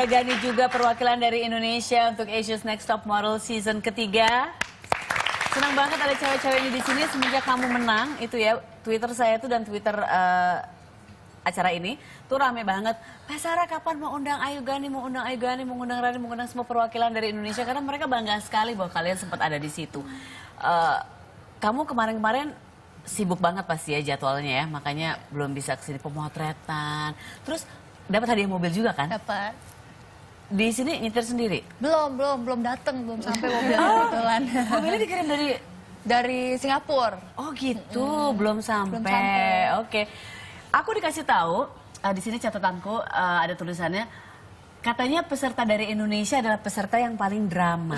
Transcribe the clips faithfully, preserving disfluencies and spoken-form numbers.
ada Gani juga perwakilan dari Indonesia untuk Asia's Next Top Model season ketiga. Senang banget ada cewek-ceweknya di sini semenjak kamu menang itu ya. Twitter saya tuh dan Twitter uh, acara ini tuh rame banget. Mbak Sarah kapan mau undang Ayu Gani, mau undang Ayu Gani, mau undang Rani, mau undang semua perwakilan dari Indonesia karena mereka bangga sekali bahwa kalian sempat ada di situ. Uh, kamu kemarin-kemarin sibuk banget pasti ya jadwalnya ya, makanya belum bisa kesini pemotretan. Terus dapat hadiah mobil juga kan? Dapat. Di sini nyetir sendiri? Belum, belum, belum datang, belum sampai mobil kebetulan. Mobilnya dikirim dari dari Singapura. Oh gitu, hmm. belum sampai. Belum sampai. Oke. Aku dikasih tahu uh, di sini catatanku uh, ada tulisannya katanya peserta dari Indonesia adalah peserta yang paling drama.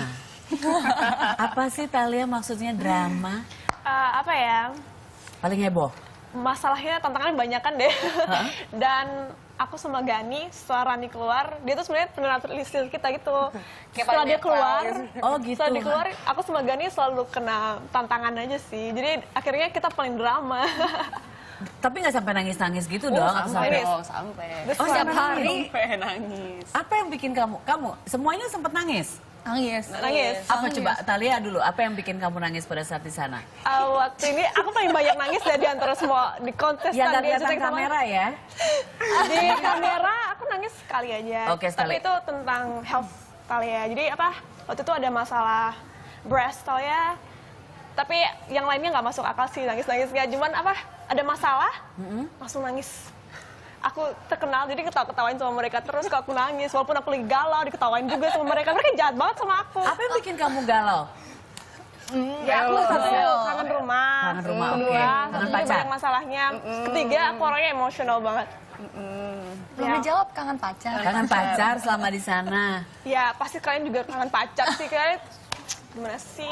Apa sih Thalia maksudnya drama? Uh, apa ya? Paling heboh. Masalahnya tantangannya banyak kan deh. Huh? Dan aku sama Gani setelah Rani keluar, dia tuh sebenarnya penerima list kita gitu. Setelah dia keluar, oh gitu. Setelah dia keluar, aku sama Gani selalu kena tantangan aja sih. Jadi akhirnya kita paling drama. Tapi nggak sampai nangis-nangis gitu oh, dong? Sampai, oh sampai. Oh setiap hari? Sampai nangis. Apa yang bikin kamu, kamu semuanya sempat nangis? Nangis. Nangis. Apa nangis. Coba Thalia dulu, apa yang bikin kamu nangis pada saat di sana? Uh, waktu ini aku paling banyak nangis dari antara semua di kontestan. Ya, di atas kamera ya? Di kamera aku nangis sekali aja. Oke, sekali. Tapi itu tentang health Thalia. Jadi apa, waktu itu ada masalah breast Thalia. Tapi yang lainnya nggak masuk akal sih nangis-nangisnya. Cuman apa, ada masalah, mm-hmm. langsung nangis. Aku terkenal jadi ketawa-ketawain sama mereka terus kalau aku nangis. Walaupun aku lagi galau, diketawain juga sama mereka. Mereka jahat banget sama aku. Apa yang bikin kamu galau? Mm, ya aku satu kangen rumah. Kangen rumah, Kedua, okay. kangen pacar. Banyak masalahnya. Mm-mm. Ketiga, aku orangnya emosional banget. Mm-mm. Belum ya. Dijawab kangen pacar. Kangen pacar selama di sana. Ya pasti kalian juga kangen pacar sih kalian. Gimana sih?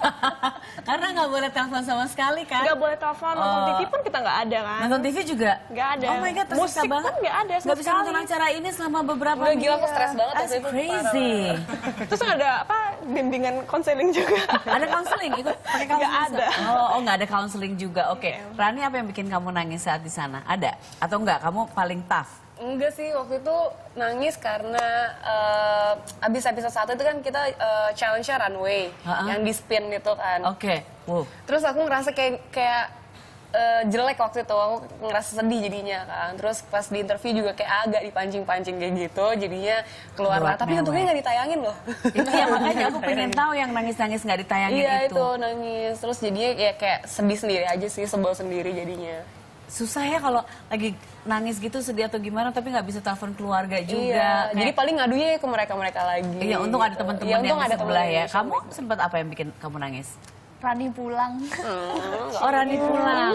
Karena nggak boleh telepon sama sekali kan? Nggak boleh telepon, nonton oh. T V pun kita nggak ada kan? Nonton T V juga? Nggak ada. Oh my god, tersiksa musik banget. Pun nggak ada. Nggak bisa nonton acara ini selama beberapa minggu. Udah gila, aku stres banget. That's crazy. Terus ada apa? Bimbingan konseling juga. Ada konseling? Ikut pakai konseling? Nggak ada. Oh, oh nggak ada konseling juga. Oke, okay. Rani apa yang bikin kamu nangis saat di sana? Ada? Atau enggak? Kamu paling tough? Enggak sih, waktu itu nangis karena uh, abis episode satu itu kan kita uh, challenge-nya runway, uh-uh. yang di spin itu kan. Oke, okay. wow. Terus aku ngerasa kayak kayak uh, jelek waktu itu, aku ngerasa sedih jadinya kan. Terus pas di interview juga kayak agak dipancing-pancing kayak gitu, jadinya keluar lah. Tapi untungnya nggak ditayangin loh. Itu ya makanya aku pengen tahu yang nangis-nangis nggak ditayangin iya, itu. Iya itu nangis, terus jadinya ya kayak sedih sendiri aja sih, sebel sendiri jadinya. Susah ya kalau lagi nangis gitu sedih atau gimana tapi nggak bisa telepon keluarga juga. Iya, jadi paling ngadunya ke mereka-mereka lagi. Iya, untung gitu. ada teman-teman ya, yang ada sebelah ya. Gitu. Kamu sempat apa yang bikin kamu nangis? Rani pulang. Hmm, oh, Rani pulang.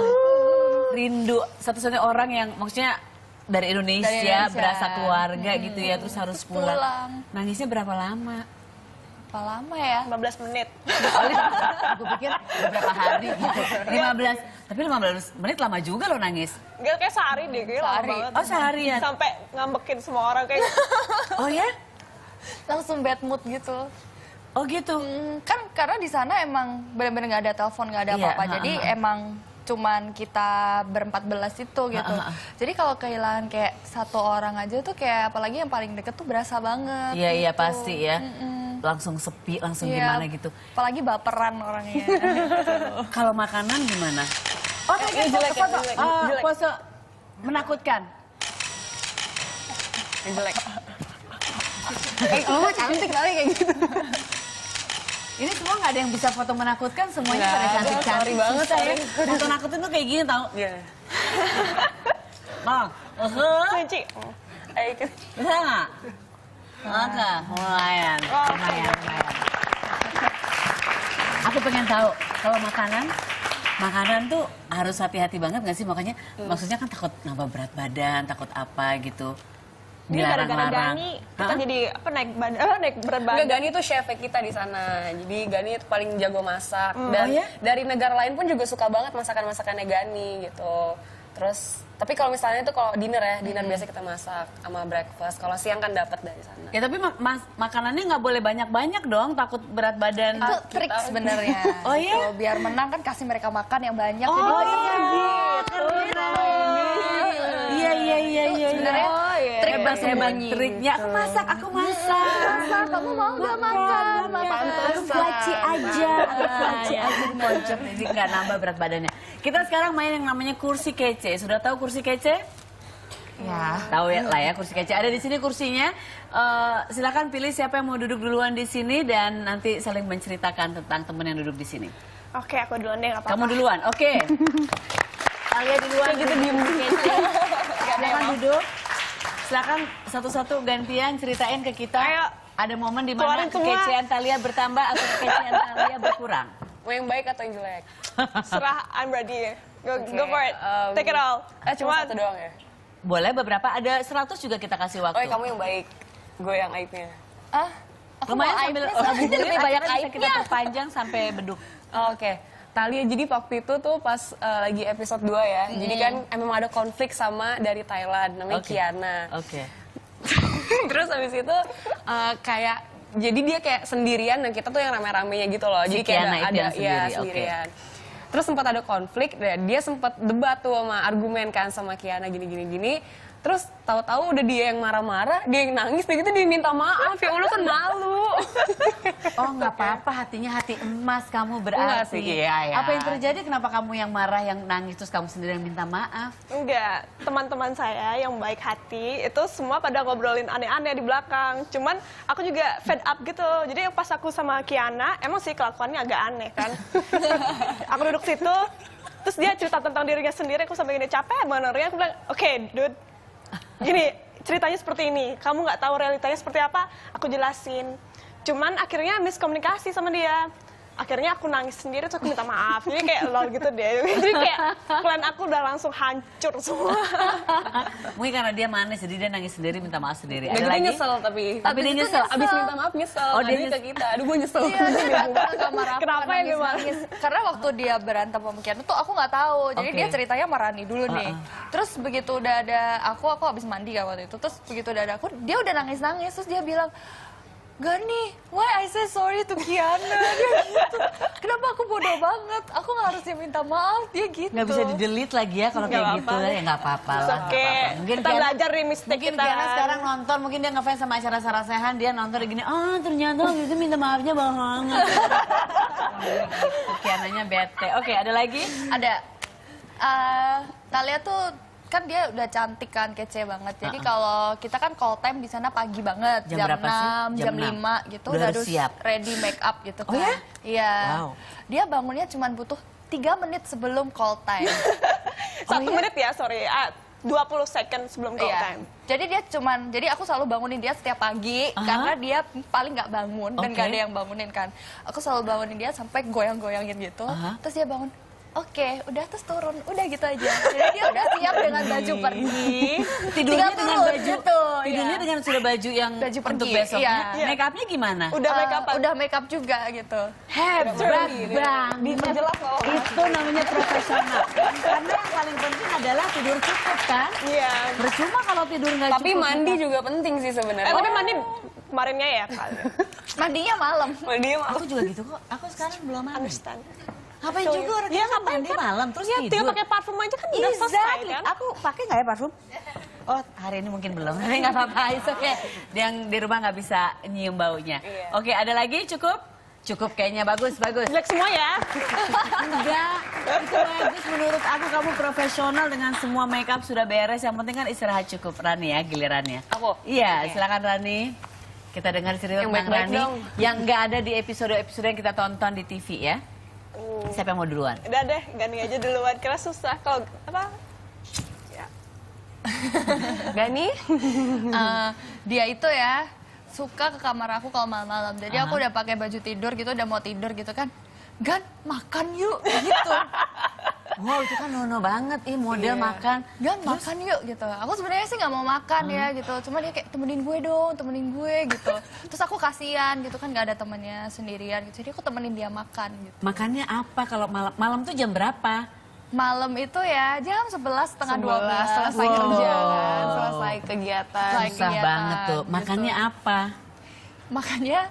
Rindu satu-satunya orang yang maksudnya dari Indonesia, dari Indonesia. berasa keluarga hmm. gitu ya terus harus pulang. pulang. Nangisnya berapa lama? Berapa lama ya? lima belas menit. Aku pikir beberapa hari gitu. lima belas. Tapi lima belas menit lama juga lo nangis. Enggak, kayak sehari deh, kayak lama banget. Oh, seharian. Sampai ngambekin semua orang kayak. Oh ya? Langsung bad mood gitu. Oh gitu. Hmm, kan karena di sana emang benar-benar nggak ada telepon, nggak ada apa-apa. Iya, jadi ha, ha. emang cuman kita berempat belas itu gitu. Ha, ha. Jadi kalau kehilangan kayak satu orang aja tuh kayak apalagi yang paling deket tuh berasa banget. Iya gitu. iya pasti ya. Mm-mm. Langsung sepi, langsung iya, gimana gitu. Apalagi baperan orangnya. Kalau makanan gimana? Oh, eh, ini jelek ya, foto. jelek. Oh, jelek. pose menakutkan. Yang jelek. Eh, oh, cantik kali kayak gitu. Ini semua nggak ada yang bisa foto menakutkan, semuanya nggak, pada cantik-cantik. banget ya. Foto nakutin tuh kayak gini tau? Iya. Bang, uh-huh. Kunci. Eh, bisa nggak? Oke, lumayan, lumayan, lumayan. Aku pengen tahu, kalau makanan, makanan tuh harus hati-hati banget nggak sih? Makanya, hmm. maksudnya kan takut nambah berat badan, takut apa gitu. Ini gara-gara Gani, kita Hah? jadi apa naik badan, eh, naik berat badan. Enggak, Gani itu chef kita di sana. Jadi Gani itu paling jago masak. Hmm. Dan oh, ya? dari negara lain pun juga suka banget masakan-masakannya Gani gitu. Terus, tapi kalau misalnya itu kalau dinner ya, dinner hmm. biasa kita masak sama breakfast. Kalau siang kan dapat dari sana. Ya tapi ma makanannya nggak boleh banyak-banyak dong, takut berat badan. Itu trik sebenarnya. Oh iya? Gitu. Biar menang kan kasih mereka makan yang banyak. Oh jadi iya gitu. Iya iya iya iya. Sebenarnya oh, iya. trik hebat iya, hebat sembunyi triknya. Aku masak, aku masak. Masak, kamu mau nggak makan? Makan. Aku flaci aja, aku flaci aja di pojok. Jadi nggak nambah berat badannya. Kita sekarang main yang namanya kursi kece. Sudah tahu kursi kece? Ya. Tahu ya lah ya kursi kece. Ada di sini kursinya. Uh, silakan pilih siapa yang mau duduk duluan di sini dan nanti saling menceritakan tentang teman yang duduk di sini. Oke, aku duluan deh, nggak apa-apa. Kamu duluan, oke. Kalian duluan. Kayak gitu diem kece. Silakan duduk. Silakan satu-satu gantian ceritain ke kita. Ayo. Ada momen di mana Keluarin semua. kekecean Thalia bertambah atau kekecean Thalia berkurang. Mau yang baik atau yang jelek? Serah, I'm ready. Go, Oke, go for it. um, Take it all. Eh cuma satu doang ya? Boleh beberapa, ada seratus juga kita kasih waktu. Oh ya, kamu yang baik, gue yang aibnya. Ah, aku Lumayan mau sambil aibnya oh, soalnya jadi lebih banyak akhirnya bisa kita aibnya. perpanjang sampai beduk. Oh, Oke, okay. Thalia jadi waktu itu tuh pas uh, lagi episode dua ya, hmm. jadi kan emang ada konflik sama dari Thailand, namanya Oke. Kiana. Oke. Terus habis itu uh, kayak, jadi dia kayak sendirian dan kita tuh yang rame-ramenya gitu loh. Si Jadi kayak Kiana ada, itu ada yang ya sendiri, oke. sendirian. Terus sempat ada konflik, dan dia sempat debat tuh sama argumen kan sama Kiana gini-gini-gini. Terus tahu-tahu udah dia yang marah-marah, dia yang nangis, dan gitu dia minta maaf, ya Allah kan malu. Oh nggak apa-apa, hatinya hati emas kamu Enggak berarti. sih, iya, ya. Apa yang terjadi? Kenapa kamu yang marah, yang nangis, terus kamu sendiri yang minta maaf? Enggak, teman-teman saya yang baik hati itu semua pada ngobrolin aneh-aneh di belakang. Cuman aku juga fed up gitu. Jadi pas aku sama Kiana, emang sih kelakuannya agak aneh kan. Aku duduk situ, terus dia cerita tentang dirinya sendiri. Aku sampai gini capek benernya. Aku bilang, oke, okay, dude, gini ceritanya seperti ini. Kamu nggak tahu realitanya seperti apa? Aku jelasin. Cuman akhirnya miskomunikasi sama dia. Akhirnya aku nangis sendiri, terus aku minta maaf. Jadi kayak lol gitu deh. Jadi kayak plan aku udah langsung hancur semua. Mungkin karena dia manis, jadi dia nangis sendiri, minta maaf sendiri. Dan Ada kita lagi? nyesel tapi. Tapi dia itu nyesel. nyesel. Abis minta maaf nyesel, Oh, dia dia ke nyesel. kita. Aduh gue nyesel. Iya, dia datang ke kamar aku. Kenapa ya, gimana? nangis-nangis. Karena waktu dia berantem sama Kiana tuh aku nggak tahu. Jadi Oke. dia ceritanya sama Rani dulu nih. Uh-uh. Terus begitu udah ada aku, aku habis mandi kan waktu itu. Terus begitu udah ada aku, dia udah nangis-nangis. Terus dia bilang, Gani, why I say sorry to Kiana? Dia gitu. Kenapa aku bodoh banget? Aku nggak harusnya minta maaf. Dia gitu. Nggak bisa di-delete lagi ya kalau Nggak kayak gitu. apa-apa. Ya nggak apa-apa It's lah. okay. nggak apa-apa. Mungkin Kita Kiana- belajar dari mistake Mungkin kita. Kiana sekarang nonton, mungkin dia ngefans sama acara Sarasehan, dia nonton gini, ah ternyata waktu itu minta maafnya banget. Gitu, Kiananya bete. Oke, ada lagi? Ada. eh Thalia tuh kan dia udah cantik kan, kece banget. Jadi Uh-uh. kalau kita kan call time di sana pagi banget, Jam jam, berapa sih? enam, Jam jam enam. lima gitu Udah harus siap. ready make up gitu Oh kan. ya? Iya. Wow. Dia bangunnya cuma butuh tiga menit sebelum call time. Satu menit ya, sorry. Ah, dua puluh second sebelum call Iya. time. Jadi dia cuman, jadi aku selalu bangunin dia setiap pagi Aha. karena dia paling nggak bangun dan Oke. nggak ada yang bangunin kan. Aku selalu bangunin dia sampai goyang-goyangin gitu. Aha. Terus dia bangun. Oke, udah terus turun, udah gitu aja. Jadi dia udah siap dengan baju pergi. Tidurnya Tinggal dengan turun, baju, gitu, tidurnya iya. dengan sudah baju yang Baju untuk pergi, besoknya. iya. Make upnya gimana? Udah Eh, make up udah make up juga gitu. Hebat banget. Diperjelas loh. Itu namanya profesional. Karena yang paling penting adalah tidur cukup kan? Iya. Percuma kalau tidur nggak cukup. Tapi mandi kita- juga penting sih Eh, sebenarnya. tapi mandi kemarinnya ya, Kak. Mandinya malam. Mandi mah. Aku juga gitu kok. Aku sekarang belum mandi. Understand. Ngapain juga orang Iya, kita ngapain mandi kan? malam terus Iya, tidur. tinggal pakai parfum aja kan udah selesai Exactly. kan? Aku pakai nggak ya parfum? Oh, hari ini mungkin belum. Tapi nggak apa-apa, it's okay. Yang di rumah nggak bisa nyium baunya. Iya. Oke, ada lagi? Cukup? Cukup kayaknya, bagus, bagus. Jelek semua ya. Enggak, itu bagus menurut aku. Kamu profesional dengan semua makeup sudah beres. Yang penting kan istirahat cukup. Rani ya, gilirannya. Aku? Iya, Oke. silakan Rani. Kita dengar cerita Yang tentang baik-baik Rani. dong. Yang nggak ada di episode-episode yang kita tonton di T V ya. Siapa yang mau duluan? Udah deh, Gani aja duluan. Kira susah kalau apa? Ya. Gani? Eh, dia itu ya suka ke kamar aku kalau malam-malam. Jadi aku udah pakai baju tidur gitu, udah mau tidur gitu kan. Gan, makan yuk gitu. Wow, itu kan nono banget, ih model makan. Gan, makan yuk gitu. Aku sebenarnya sih nggak mau makan ya gitu. Cuma dia kayak temenin gue dong, temenin gue gitu. Terus aku kasihan gitu kan, nggak ada temennya sendirian gitu. Jadi aku temenin dia makan gitu. Makannya apa kalau malam? Malam tuh jam berapa? Malam itu ya jam sebelas setengah dua belas selesai Wow. kerja kan, selesai kegiatan. Selesai Susah kegiatan, banget tuh. gitu. Makannya apa? Makannya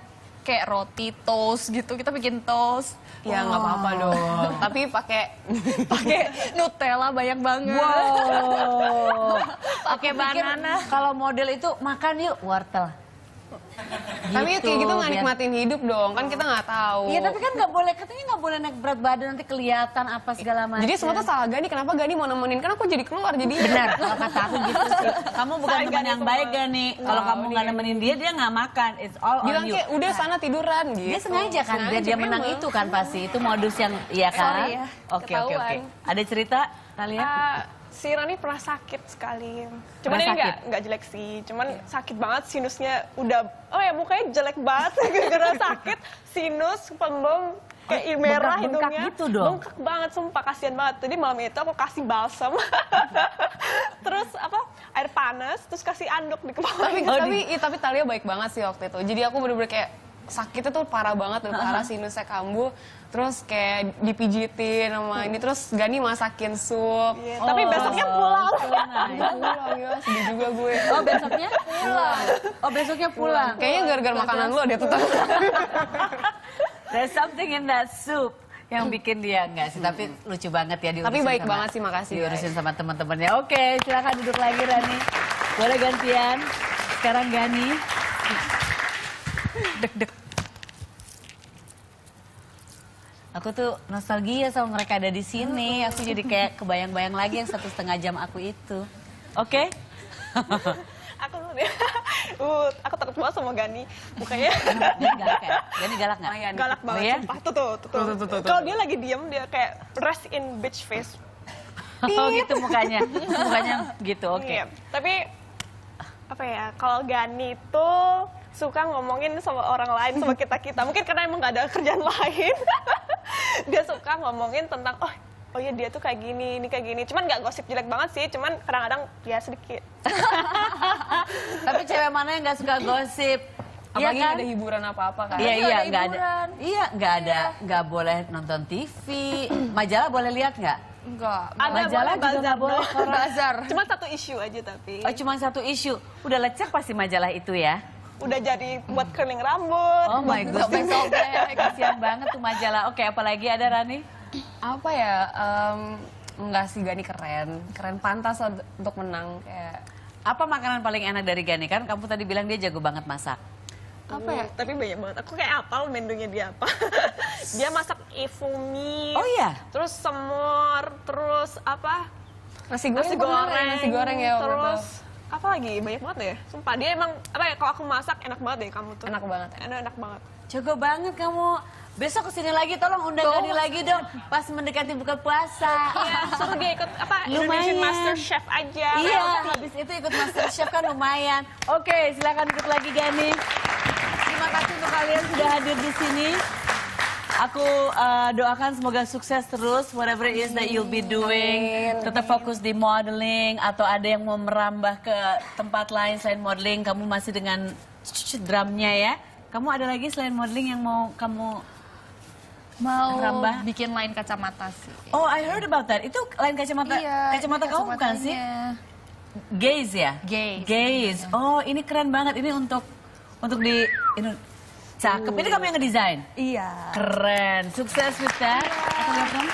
kayak roti toast gitu, kita bikin toast. Ya nggak apa-apa dong. Tapi pakai Pakai Nutella banyak banget. Wow. Pakai banana. Kalau model itu makan yuk wortel. tapi kayak gitu nggak biar- nikmatin hidup dong, kan kita nggak tahu. Iya tapi kan nggak boleh, katanya nggak boleh naik berat badan nanti kelihatan apa segala macam. Jadi semua tuh salah Gani, kenapa Gani mau nemenin? Kan aku jadi keluar jadi. benar, kalau kata aku gitu sih. Kamu bukan Sayang teman Gani yang semua. baik Gani. Kalau Wow, kamu nggak dia- nemenin dia, dia nggak makan. It's all Bilang on you. kayak udah sana tiduran gitu. Dia sengaja kan, biar Sengaja dia menang memang. itu kan pasti. Itu modus yang, iya kan? Sorry ya, Oke oke oke. ketahuan. Ada cerita kalian? Ah, si Rani pernah sakit sekali. Cuman Pernah ini nggak sakit? nggak jelek sih. Cuman sakit banget, sinusnya udah, oh ya mukanya jelek banget gara-gara sakit. Sinus, pembem, kayak merah bengkak-bengkak hidungnya. gitu dong? Bengkak banget, sumpah kasihan banget. Jadi malam itu aku kasih balsam. Terus apa, air panas, terus kasih anduk di kepala. Tapi Oh, tapi i- tapi Talia baik banget sih waktu itu. Jadi aku bener-bener kayak sakitnya tuh parah banget, udah parah sinusnya kambuh. Terus kayak dipijitin sama ini, terus Gani masakin sup. Iya, tapi besoknya pulang. Iya, pulang ya, sedih juga gue. Oh besoknya pulang. Oh besoknya pulang. Kayaknya gara-gara makanan lu deh tuh. There's something in that soup yang bikin dia enggak sih, tapi lucu banget ya diurusin. Tapi baik sama- banget sih, makasih, Diurusin sama teman-temannya. Oke, silakan duduk lagi Rani. Boleh gantian. Sekarang Gani. Dek-dek. Aku tuh nostalgia sama mereka ada di sini. Aku jadi kayak kebayang-bayang lagi yang satu setengah jam aku itu. Oke? Aku dulu deh. Uh, aku takut banget sama Gani. Mukanya Gani galak ya? Gani galak nggak? Lumayan. galak Oh banget, ya? sumpah. Tuh, tuh, tuh. tuh. Tuh, tuh, tuh, tuh. Kalau dia lagi diem, dia kayak rest in bitch face. Oh gitu mukanya. Mukanya gitu, oke. Iya. Tapi apa ya, kalau Gani tuh suka ngomongin sama orang lain, sama kita-kita. Mungkin karena emang gak ada kerjaan lain. Dia suka ngomongin tentang, oh, oh iya dia tuh kayak gini, ini kayak gini. Cuman gak gosip jelek banget sih, cuman kadang-kadang ya sedikit. Tapi cewek mana yang nggak suka gosip? Iya Apalagi kan? ada hiburan apa-apa kan. Iya nggak iya ada nggak ada. hiburan. Iya nggak ada, nggak boleh nonton T V. Majalah boleh lihat nggak? Enggak. Ada Majalah boleh juga nggak boleh. doang. Bazar. Cuman satu isu aja tapi. Oh cuma satu isu. Udah lecek pasti majalah itu ya. Udah jadi buat curling rambut. Oh my god. Sobek-sobek. Kasihan banget tuh majalah. Oke apalagi ada Rani? Apa ya? em, enggak sih, Gani keren. Keren, pantas lah untuk menang kayak. Apa makanan paling enak dari Gani? Kan kamu tadi bilang dia jago banget masak. Apa ya? Tapi banyak banget. Aku kayak apal menunya dia apa. Dia masak ifumi. Oh iya? Terus semur, terus apa? Nasi goreng, Nasi pernah ya, goreng. nasi goreng ya. waktu Terus itu. apa lagi? Banyak banget deh. Sumpah dia emang apa ya, kalau aku masak enak banget deh kamu tuh. Enak banget. Enak enak banget. Jago banget kamu. Besok kesini lagi tolong undang Gani lagi dong. Pas mendekati buka puasa. Iya, suruh dia ikut apa? Lumayan. Indonesian Master Chef aja. Iya, habis itu ikut Masterchef kan lumayan. Oke, silakan ikut lagi Gani. Terima kasih untuk kalian sudah hadir di sini. Aku uh, doakan semoga sukses terus, whatever it is that you'll be doing. Tetap fokus di modeling, atau ada yang mau merambah ke tempat lain selain modeling, kamu masih dengan drumnya ya. Kamu ada lagi selain modeling yang mau kamu Mau Merambah. bikin lain kacamata sih. Oh, I heard about that. Itu lain kacamata, Iya, kacamata ini kamu bukan sih? kacamatanya. Gaze ya? Gaze. Gaze. Oh, ini keren banget. Ini untuk untuk di ini cakep. Ini kamu yang ngedesain? Iya. Keren. Sukses with that. Aku lihat dong.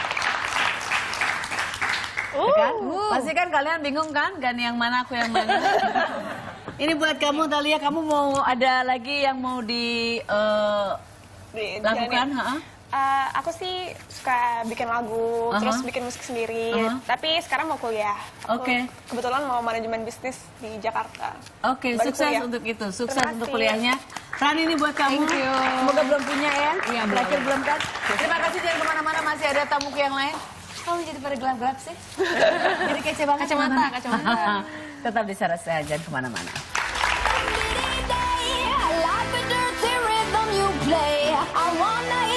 Uh. Kan? Pasti kan kalian bingung kan? Gani yang mana, aku yang mana? Ini buat kamu Talia, kamu mau ada lagi yang mau di eh, Di- lakukan? Gani. Ha? Eh, aku sih suka bikin lagu, Aha. terus bikin musik sendiri. Aha. Tapi sekarang mau kuliah. Aku Oke. Kebetulan mau manajemen bisnis di Jakarta. Oke, Baru sukses kuliah. untuk itu. Sukses Terima untuk kasih. kuliahnya. Rani ini buat kamu. Thank you. Semoga belum punya ya. Iya, belum. Terakhir belum kan? Terima kasih, jangan kemana-mana. Masih ada tamuku yang lain. Kamu jadi pada gelap-gelap sih. Jadi kece banget. Kacamata, kemana-mana. kacamata. Tetap di Saras saya, jangan kemana-mana. I like the dirty rhythm you play. I wanna